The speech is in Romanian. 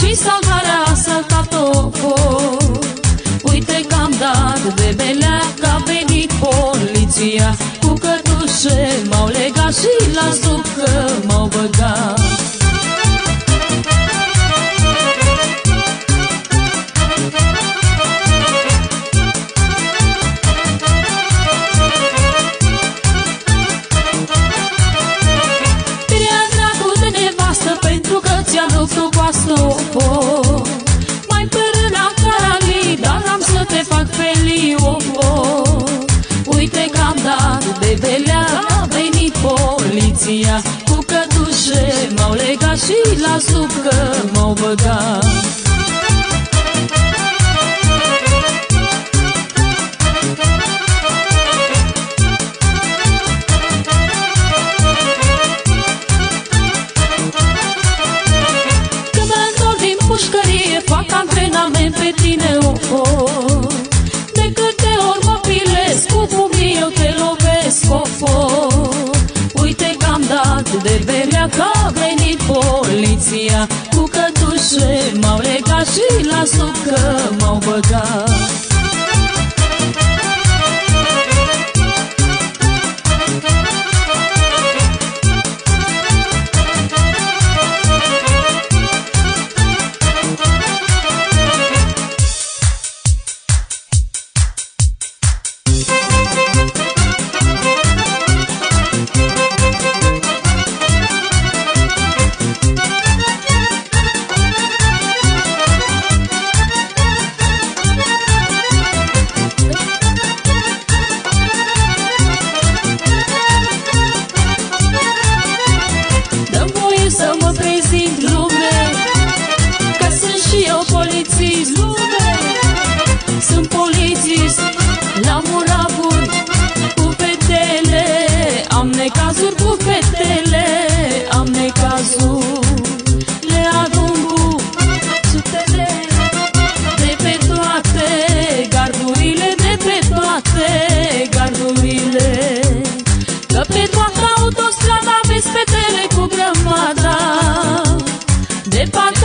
și salvarea a saltat-o. Uite că am dat de belea, că a venit poliția. Cu cătușe m-au legat și la sub că m-au băgat. Pentru că ți-am lucru coastă, mai părâna carali, dar am să te fac felio. Uite că am dat de belea, a venit poliția. Cu cătușe m-au legat și la sub că m-au băgat. Fac antrenament pe tine, de câte ori mă pilesc, cu pumnii eu te lovesc, Uite că am dat de belea, că a venit poliția. Cu cătușe m-au legat și la sub că m-au băgat. Sunt polițist la Muravuri cu fetele, am necazuri cu fetele, am necazuri. Le adun cu sutele de pe toate gardurile, de pe toate gardurile. Că pe toată autostrada vezi fetele cu grămada de parcă